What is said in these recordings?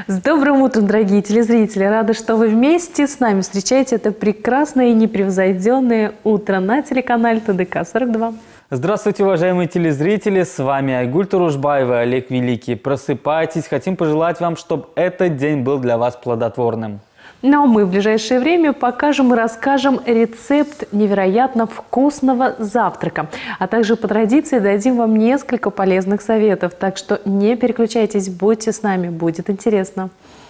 С добрым утром, дорогие телезрители! Рада, что вы вместе с нами встречаете это прекрасное и непревзойденное утро на телеканале ТДК-42. Здравствуйте, уважаемые телезрители! С вами Айгуль Турушбаева и Олег Великий. Просыпайтесь! Хотим пожелать вам, чтобы этот день был для вас плодотворным. Ну а мы в ближайшее время покажем и расскажем рецепт невероятно вкусного завтрака. А также по традиции дадим вам несколько полезных советов. Так что не переключайтесь, будьте с нами, будет интересно.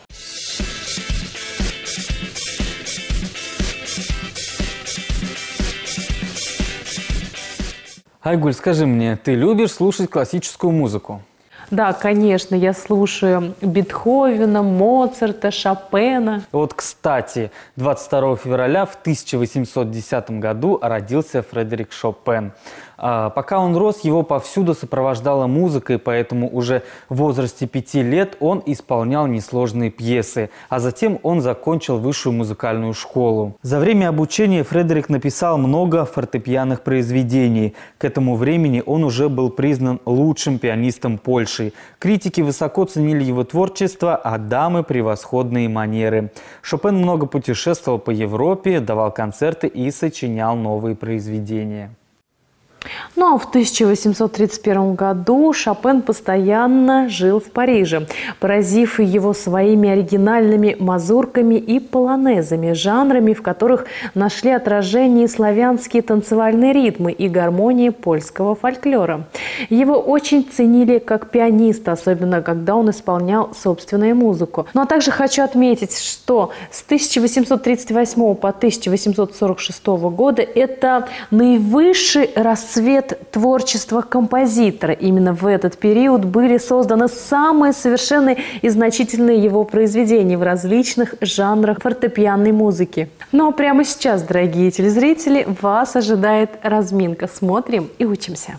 Айгуль, скажи мне, ты любишь слушать классическую музыку? Да, конечно, я слушаю Бетховена, Моцарта, Шопена. Вот, кстати, 22 февраля в 1810 году родился Фредерик Шопен. Пока он рос, его повсюду сопровождала музыка, и поэтому уже в возрасте 5 лет он исполнял несложные пьесы, а затем он закончил высшую музыкальную школу. За время обучения Фредерик написал много фортепианных произведений. К этому времени он уже был признан лучшим пианистом Польши. Критики высоко ценили его творчество, а дамы – превосходные манеры. Шопен много путешествовал по Европе, давал концерты и сочинял новые произведения. Ну а в 1831 году Шопен постоянно жил в Париже, поразив его своими оригинальными мазурками и полонезами, жанрами, в которых нашли отражение славянские танцевальные ритмы и гармонии польского фольклора. Его очень ценили как пианиста, особенно когда он исполнял собственную музыку. Ну а также хочу отметить, что с 1838 по 1846 года это наивысший расцвет творчества композитора. Именно в этот период были созданы самые совершенные и значительные его произведения в различных жанрах фортепианной музыки. Ну а прямо сейчас, дорогие телезрители, вас ожидает разминка. Смотрим и учимся.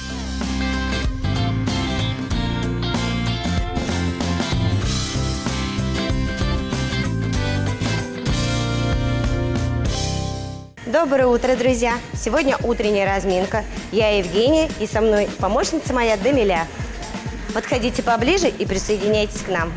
Доброе утро, друзья! Сегодня утренняя разминка. Я Евгения, и со мной помощница моя Дамиля. Подходите поближе и присоединяйтесь к нам.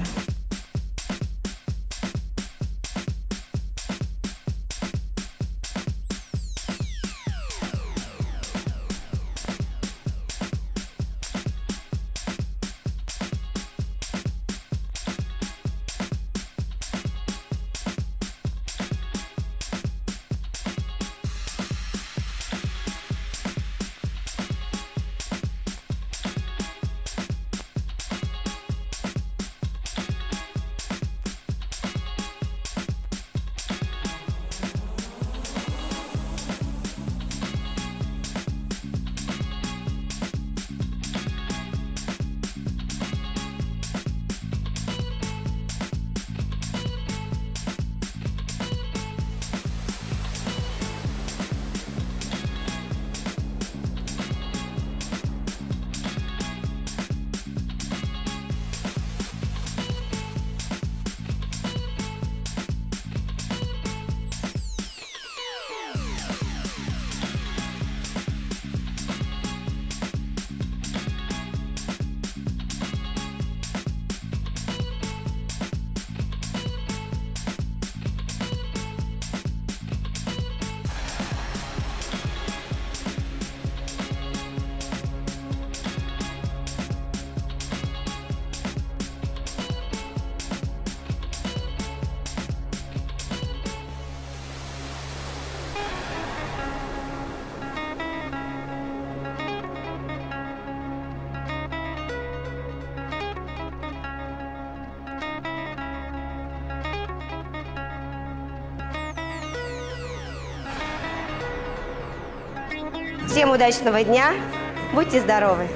Всем удачного дня! Будьте здоровы!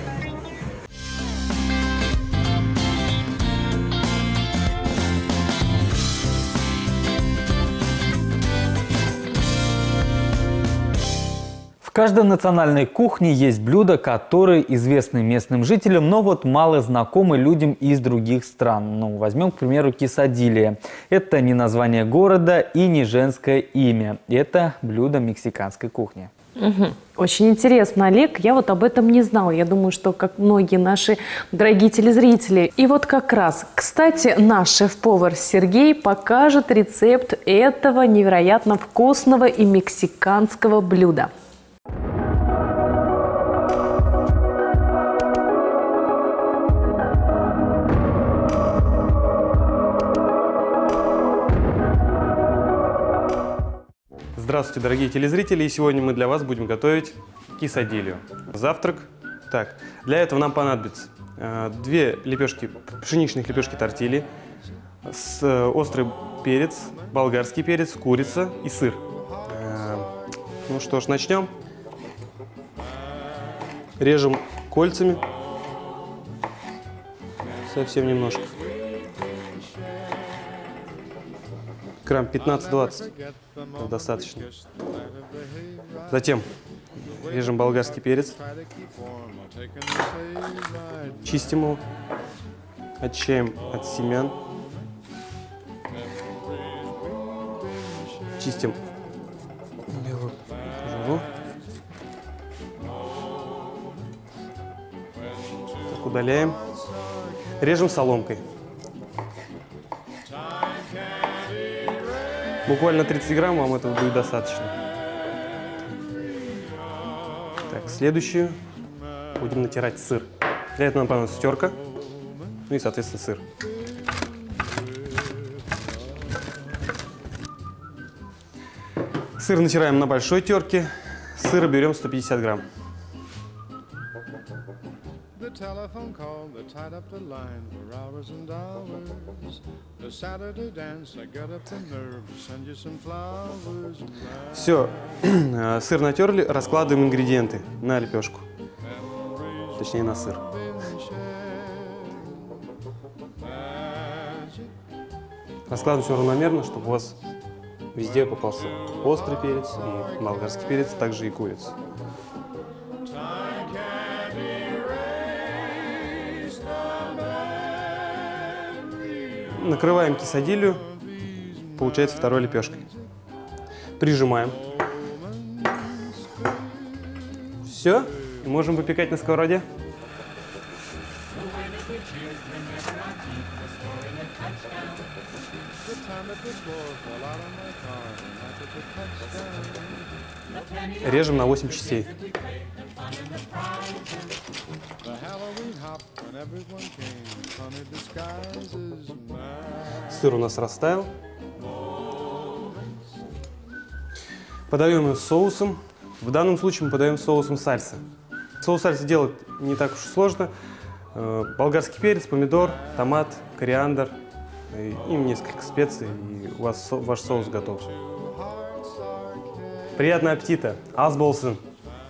В каждой национальной кухне есть блюда, которые известны местным жителям, но вот мало знакомы людям из других стран. Ну, возьмем, к примеру, quesadilla. Это не название города и не женское имя. Это блюдо мексиканской кухни. Очень интересно, Олег. Я вот об этом не знала. Я думаю, что как многие наши дорогие телезрители. И вот как раз, кстати, наш шеф-повар Сергей покажет рецепт этого невероятно вкусного и мексиканского блюда. Здравствуйте, дорогие телезрители! И сегодня мы для вас будем готовить кисадилью. Завтрак. Так, для этого нам понадобится 2 лепешки, пшеничных лепешки тортильи, острый перец, болгарский перец, курица и сыр. Ну что ж, начнем. Режем кольцами. Совсем немножко. Грамм 15-20. Достаточно. Затем режем болгарский перец. Чистим его. Очищаем от семян. Чистим белую кожуру. Так, удаляем. Режем соломкой. Буквально 30 грамм, вам этого будет достаточно. Так, следующую будем натирать сыр. Для этого нам понадобится терка, ну и, соответственно, сыр. Сыр натираем на большой терке, сыра берем 150 грамм. Telephone call that tied up the line for hours and hours. The Saturday dance, I got up the nerve to send you some flowers. Все, сыр натерли, раскладываем ингредиенты на лепешку, точнее на сыр. Раскладываем все равномерно, чтобы у вас везде попался острый перец и болгарский перец, также и курица. Накрываем кисадилью, получается второй лепешкой. Прижимаем. Все, и можем выпекать на сковороде. Режем на 8 частей. Сыр у нас растаял. Подаем его соусом. В данном случае мы подаем соусом сальса. Соус сальса делать не так уж сложно. Болгарский перец, помидор, томат, кориандр, и несколько специй, и у вас ваш соус готов. Приятного аппетита! Аз болсын!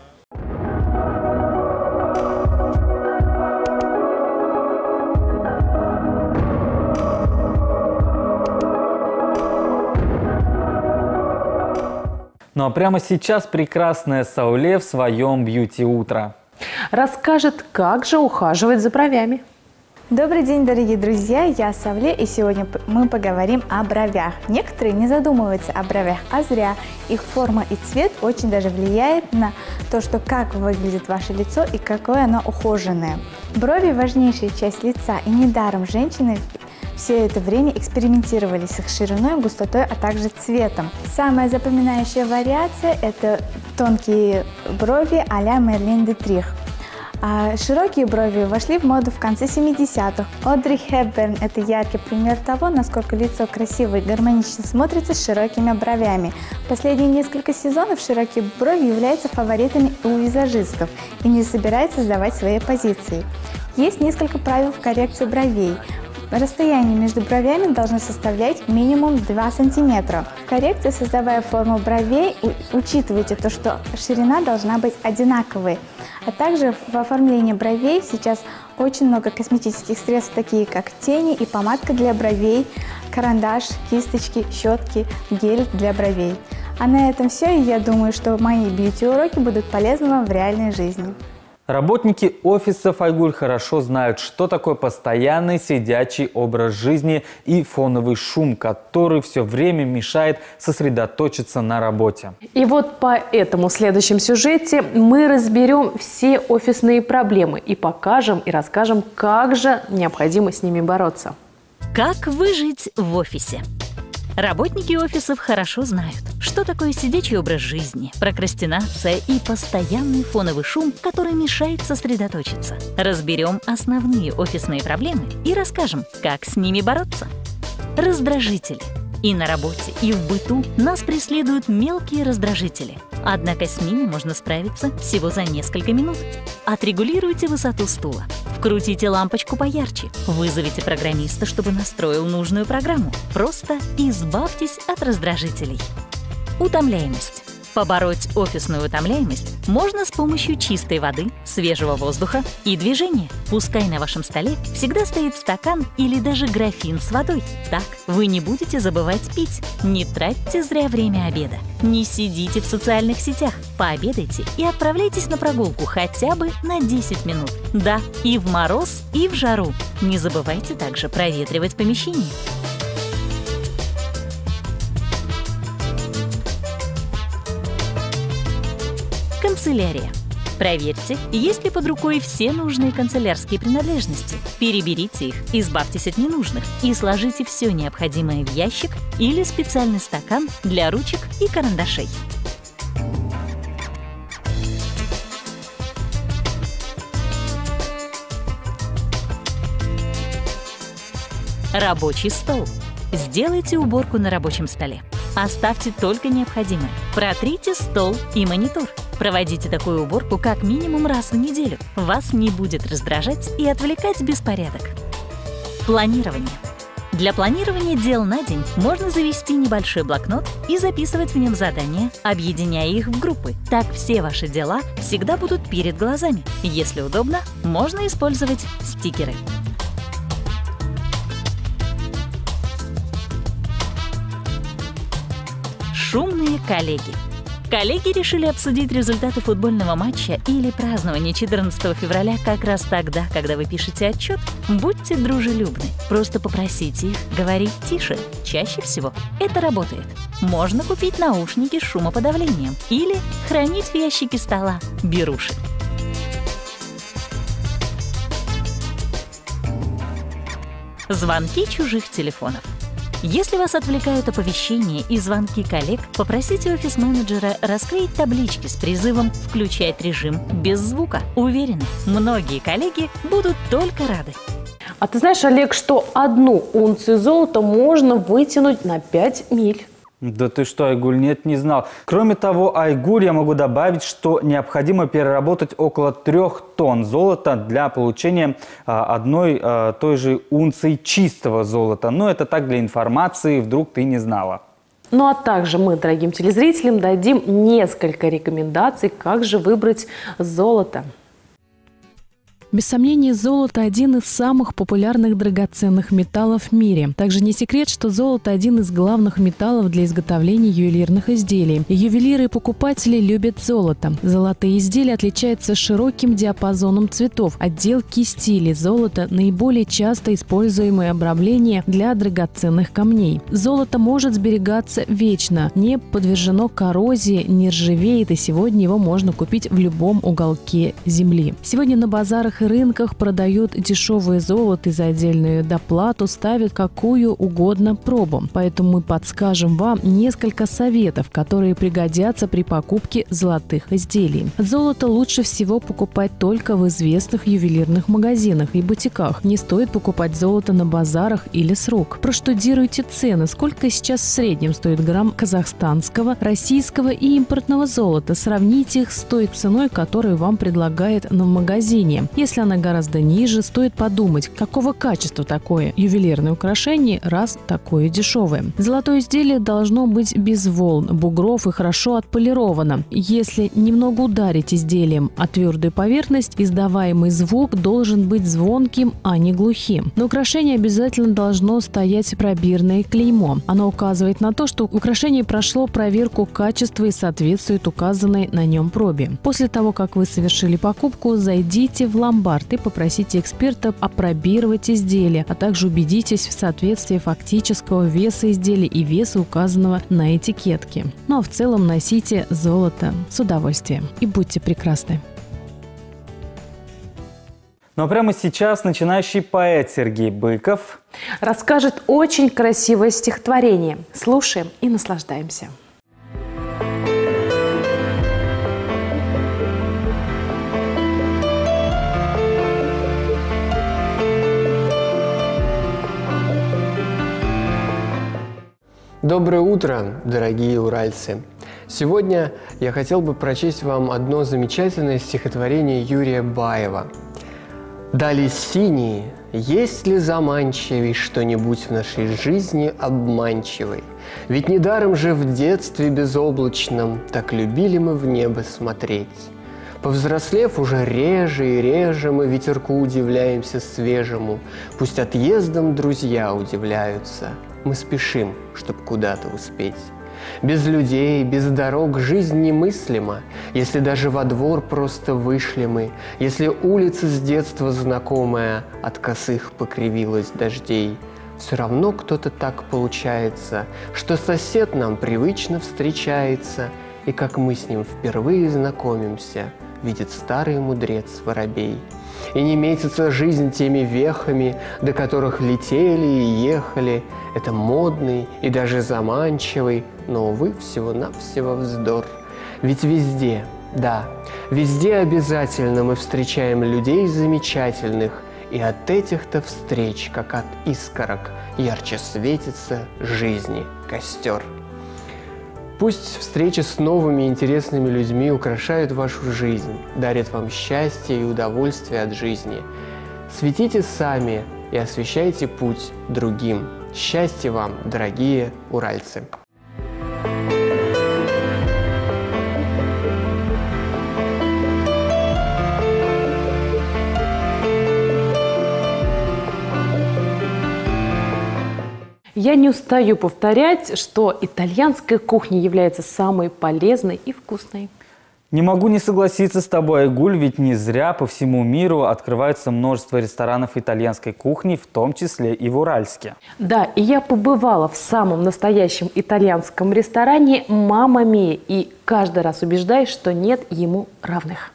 Ну а прямо сейчас прекрасная Сауле в своем бьюти-утро Расскажет, как же ухаживать за бровями. Добрый день, дорогие друзья, я Сауле, и сегодня мы поговорим о бровях. Некоторые не задумываются о бровях, а зря. Их форма и цвет очень даже влияет на то, что как выглядит ваше лицо и какое оно ухоженное. Брови – важнейшая часть лица, и недаром женщины все это время экспериментировали с их шириной, густотой, а также цветом. Самая запоминающая вариация – это тонкие брови а-ля Мерлин Дитрих. Широкие брови вошли в моду в конце 70-х. Одри Хепберн – это яркий пример того, насколько лицо красиво и гармонично смотрится с широкими бровями. Последние несколько сезонов широкие брови являются фаворитами у визажистов и не собираются сдавать свои позиции. Есть несколько правил в коррекции бровей. Расстояние между бровями должно составлять минимум 2 см. В коррекции, создавая форму бровей, учитывайте то, что ширина должна быть одинаковой. А также в оформлении бровей сейчас очень много косметических средств, такие как тени и помадка для бровей, карандаш, кисточки, щетки, гель для бровей. А на этом все, и я думаю, что мои бьюти-уроки будут полезны вам в реальной жизни. Работники офисов, Айгуль, хорошо знают, что такое постоянный сидячий образ жизни и фоновый шум, который все время мешает сосредоточиться на работе. И вот поэтому в следующем сюжете мы разберем все офисные проблемы и покажем и расскажем, как же необходимо с ними бороться. Как выжить в офисе? Работники офисов хорошо знают, что такое сидячий образ жизни, прокрастинация и постоянный фоновый шум, который мешает сосредоточиться. Разберем основные офисные проблемы и расскажем, как с ними бороться. Раздражители. И на работе, и в быту нас преследуют мелкие раздражители. Однако с ними можно справиться всего за несколько минут. Отрегулируйте высоту стула, вкрутите лампочку поярче, вызовите программиста, чтобы настроил нужную программу. Просто избавьтесь от раздражителей. Утомляемость. Побороть офисную утомляемость можно с помощью чистой воды, свежего воздуха и движения. Пускай на вашем столе всегда стоит стакан или даже графин с водой. Так вы не будете забывать пить. Не тратьте зря время обеда. Не сидите в социальных сетях. Пообедайте и отправляйтесь на прогулку хотя бы на 10 минут. Да, и в мороз, и в жару. Не забывайте также проветривать помещение. Канцелярия. Проверьте, есть ли под рукой все нужные канцелярские принадлежности. Переберите их, избавьтесь от ненужных и сложите все необходимое в ящик или специальный стакан для ручек и карандашей. Рабочий стол. Сделайте уборку на рабочем столе. Оставьте только необходимое. Протрите стол и монитор. Проводите такую уборку как минимум раз в неделю. Вас не будет раздражать и отвлекать беспорядок. Планирование. Для планирования дел на день можно завести небольшой блокнот и записывать в нем задания, объединяя их в группы. Так все ваши дела всегда будут перед глазами. Если удобно, можно использовать стикеры. Шумные коллеги. Коллеги решили обсудить результаты футбольного матча или празднования 14 февраля как раз тогда, когда вы пишете отчет. Будьте дружелюбны. Просто попросите их говорить тише. Чаще всего это работает. Можно купить наушники с шумоподавлением или хранить в ящике стола беруши. Звонки чужих телефонов. Если вас отвлекают оповещения и звонки коллег, попросите офис-менеджера расклеить таблички с призывом «Включать режим без звука». Уверены, многие коллеги будут только рады. А ты знаешь, Олег, что 1 унцию золота можно вытянуть на 5 миль? Да ты что, Айгуль, нет, не знал. Кроме того, Айгуль, я могу добавить, что необходимо переработать около 3 тонн золота для получения одной той же унции чистого золота. Но это так, для информации, вдруг ты не знала. Ну а также мы, дорогим телезрителям, дадим несколько рекомендаций, как же выбрать золото. Без сомнения, золото – один из самых популярных драгоценных металлов в мире. Также не секрет, что золото – один из главных металлов для изготовления ювелирных изделий. Ювелиры и покупатели любят золото. Золотые изделия отличаются широким диапазоном цветов, отделки и стилей. Золото – наиболее часто используемое обрамление для драгоценных камней. Золото может сберегаться вечно, не подвержено коррозии, не ржавеет, и сегодня его можно купить в любом уголке земли. Сегодня на базарах и рынках продают дешевое золото и за отдельную доплату ставят какую угодно пробу. Поэтому мы подскажем вам несколько советов, которые пригодятся при покупке золотых изделий. Золото лучше всего покупать только в известных ювелирных магазинах и бутиках. Не стоит покупать золото на базарах или с рук. Проштудируйте цены, сколько сейчас в среднем стоит грамм казахстанского, российского и импортного золота. Сравните их с той ценой, которую вам предлагает в магазине. если она гораздо ниже, стоит подумать, какого качества такое ювелирное украшение, раз такое дешевое. Золотое изделие должно быть без волн, бугров и хорошо отполировано. Если немного ударить изделием о твердую поверхность, издаваемый звук должен быть звонким, а не глухим. На украшении обязательно должно стоять пробирное клеймо. Оно указывает на то, что украшение прошло проверку качества и соответствует указанной на нем пробе. После того, как вы совершили покупку, зайдите в ломбард и попросите эксперта опробировать изделие, а также убедитесь в соответствии фактического веса изделия и веса, указанного на этикетке. Ну а в целом носите золото с удовольствием и будьте прекрасны. Ну а прямо сейчас начинающий поэт Сергей Быков расскажет очень красивое стихотворение. Слушаем и наслаждаемся. Доброе утро, дорогие уральцы! Сегодня я хотел бы прочесть вам одно замечательное стихотворение Юрия Баева. «Дали синие, есть ли заманчивей что-нибудь в нашей жизни обманчивой? Ведь недаром же в детстве безоблачном так любили мы в небо смотреть. Повзрослев уже реже и реже мы ветерку удивляемся свежему, пусть отъездом друзья удивляются, мы спешим, чтоб куда-то успеть. Без людей, без дорог жизнь немыслима, если даже во двор просто вышли мы, если улица с детства знакомая от косых покривилась дождей. Все равно кто-то так получается, что сосед нам привычно встречается, и как мы с ним впервые знакомимся, видит старый мудрец воробей. И не метится жизнь теми вехами, до которых летели и ехали. Это модный и даже заманчивый, но, увы, всего-навсего вздор. Ведь везде, да, везде обязательно мы встречаем людей замечательных, и от этих-то встреч, как от искорок, ярче светится жизни костер. Пусть встречи с новыми интересными людьми украшают вашу жизнь, дарят вам счастье и удовольствие от жизни. Светите сами и освещайте путь другим. Счастья вам, дорогие уральцы! Я не устаю повторять, что итальянская кухня является самой полезной и вкусной. Не могу не согласиться с тобой, Айгуль, ведь не зря по всему миру открывается множество ресторанов итальянской кухни, в том числе и в Уральске. Да, и я побывала в самом настоящем итальянском ресторане «Мамма Мия» и каждый раз убеждаюсь, что нет ему равных.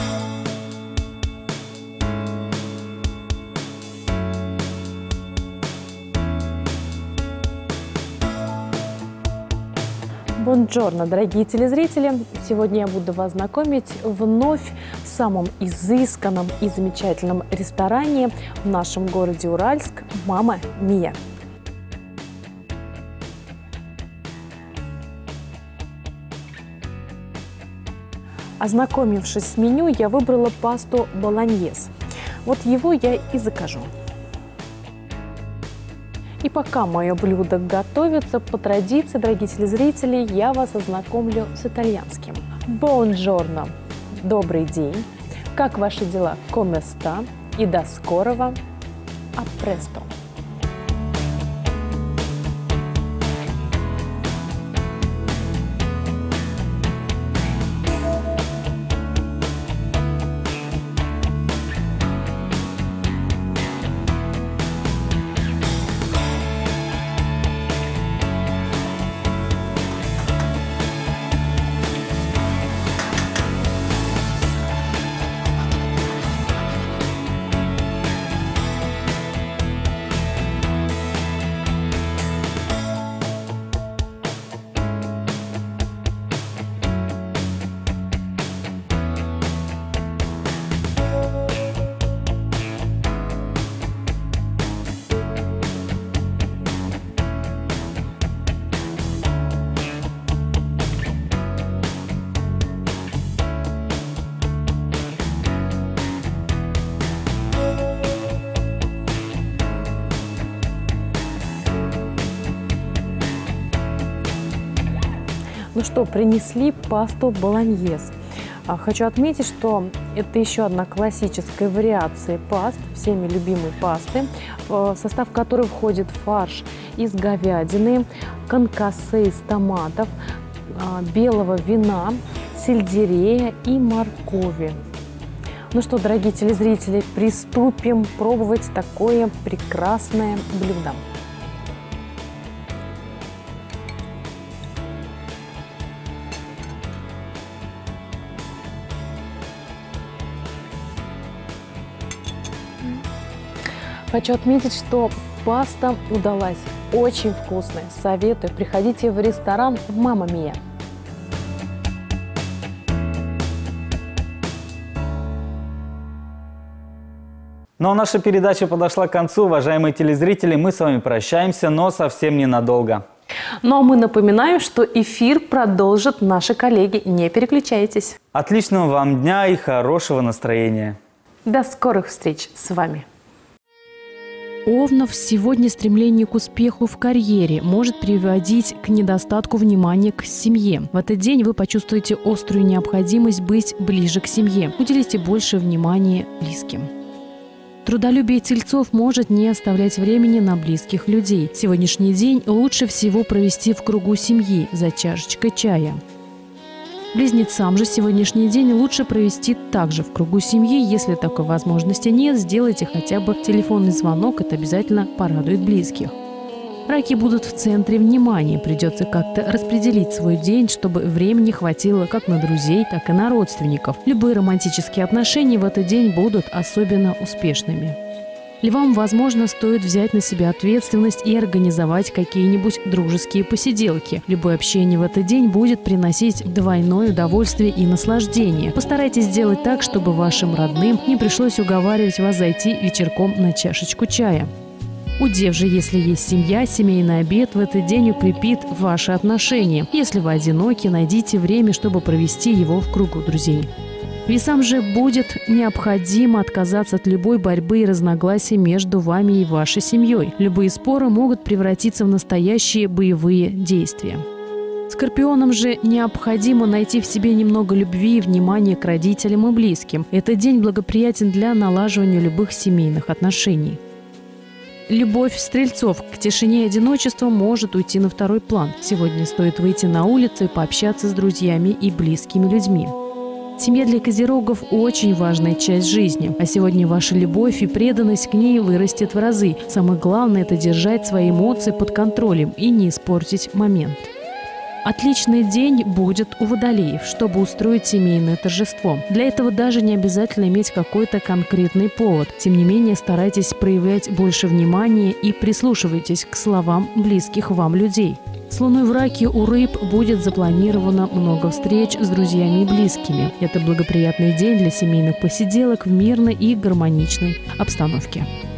Бонджорно, дорогие телезрители! Сегодня я буду вас знакомить вновь в самом изысканном и замечательном ресторане в нашем городе Уральск «Мамма Мия». Ознакомившись с меню, я выбрала пасту болоньез. Вот его я и закажу. И пока мое блюдо готовится, по традиции, дорогие телезрители, я вас ознакомлю с итальянским. Бонджорно! Добрый день! Как ваши дела? Come sta? И до скорого! А престо! Ну что, принесли пасту болоньез. Хочу отметить, что это еще одна классическая вариация паст, всеми любимой пасты, в состав которой входит фарш из говядины, конкассе из томатов, белого вина, сельдерея и моркови. Ну что, дорогие телезрители, приступим пробовать такое прекрасное блюдо. Хочу отметить, что паста удалась очень вкусная. Советую, приходите в ресторан «Мамма Мия». Ну а наша передача подошла к концу. Уважаемые телезрители, мы с вами прощаемся, но совсем ненадолго. Ну а мы напоминаем, что эфир продолжат наши коллеги. Не переключайтесь. Отличного вам дня и хорошего настроения. До скорых встреч с вами. Овнов сегодня стремление к успеху в карьере может приводить к недостатку внимания к семье. В этот день вы почувствуете острую необходимость быть ближе к семье. Уделите больше внимания близким. Трудолюбие тельцов может не оставлять времени на близких людей. Сегодняшний день лучше всего провести в кругу семьи за чашечкой чая. Близнецам же сегодняшний день лучше провести также в кругу семьи. Если такой возможности нет, сделайте хотя бы телефонный звонок, это обязательно порадует близких. Раки будут в центре внимания, придется как-то распределить свой день, чтобы времени хватило как на друзей, так и на родственников. Любые романтические отношения в этот день будут особенно успешными. Львам, возможно, стоит взять на себя ответственность и организовать какие-нибудь дружеские посиделки. Любое общение в этот день будет приносить двойное удовольствие и наслаждение. Постарайтесь сделать так, чтобы вашим родным не пришлось уговаривать вас зайти вечерком на чашечку чая. У дев же, если есть семья, семейный обед в этот день укрепит ваши отношения. Если вы одиноки, найдите время, чтобы провести его в кругу друзей. Весам же будет необходимо отказаться от любой борьбы и разногласий между вами и вашей семьей. Любые споры могут превратиться в настоящие боевые действия. Скорпионам же необходимо найти в себе немного любви и внимания к родителям и близким. Этот день благоприятен для налаживания любых семейных отношений. Любовь стрельцов к тишине и одиночеству может уйти на второй план. Сегодня стоит выйти на улицу и пообщаться с друзьями и близкими людьми. Семья для козерогов – очень важная часть жизни, а сегодня ваша любовь и преданность к ней вырастет в разы. Самое главное – это держать свои эмоции под контролем и не испортить момент. Отличный день будет у водолеев, чтобы устроить семейное торжество. Для этого даже не обязательно иметь какой-то конкретный повод. Тем не менее, старайтесь проявлять больше внимания и прислушивайтесь к словам близких вам людей. С луной в раке у рыб будет запланировано много встреч с друзьями и близкими. Это благоприятный день для семейных посиделок в мирной и гармоничной обстановке.